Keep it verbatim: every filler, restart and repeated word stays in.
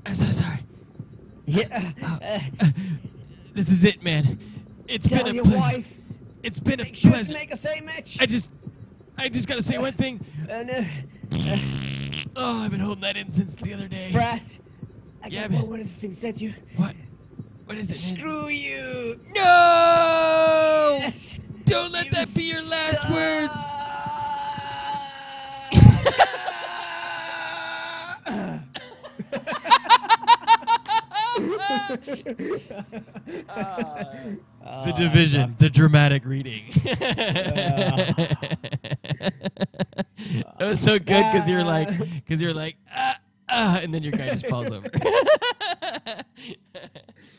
I'm so sorry. Yeah. Uh, Uh, uh, this is it, man. It's tell been a your pleasure. wife. It's been a Make sure to pleasure. make a sandwich. I just, I just gotta say one thing. And, uh, Oh, I've been holding that in since the other day. Brass. I Yeah, got man. one more thing to say to you. What? What is it, man? Screw you. No! Yes. Don't let You that be your last suck. words. The Division, the dramatic reading. It was so good because you're like, because you're like, ah, ah, and then your guy just falls over.